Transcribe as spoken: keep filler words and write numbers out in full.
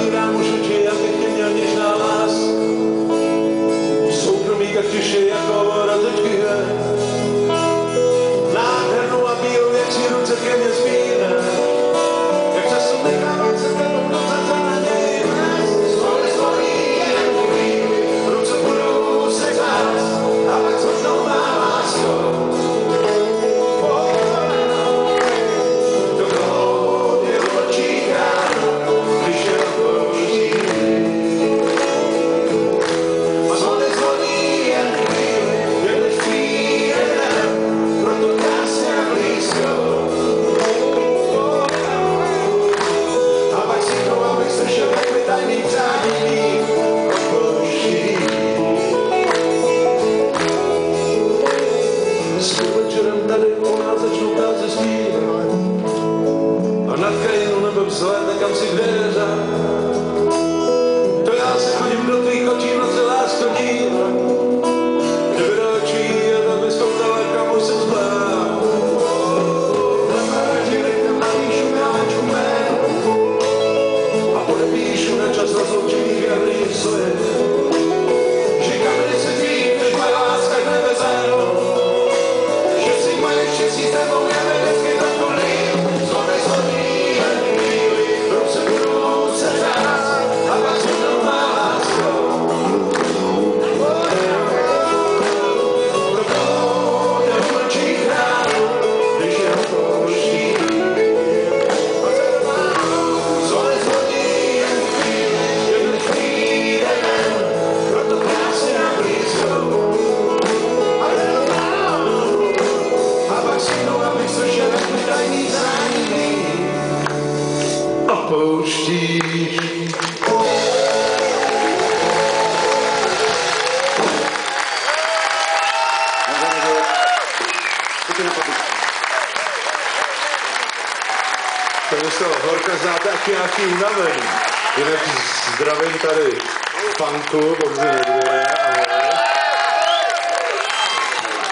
zavírám už oči, abych tě měl něžná lás. Soukromí tak tiše jako rozečky hvězd. Nádhernou a bílou věcí ruce ke mně zbíne. Jak času nechávám se tebou do zatáně. Zvoli, zvoli, jen chvíli, ruce budou se řád. A pak co znovu má lásko. Vzhled kam si dveře. To já se chodím do tvých očí v noci, lásko dívám. Kdyby do očí, a bys koukala, kam už jsem zblál. Namáži, nechám napíšu miláčku jméno. A podepíšu na čas rozloučených jarných slib. Že kameny se tvých, než moje láska nebe zéno. Že si moje štěstí s tebou je vždycky takový. Zvony, zvony. Opouštíš. To je z toho horka znáte, jak nějaký unavený. Jinak zdravím tady Panku, dobře nedvěle, ale...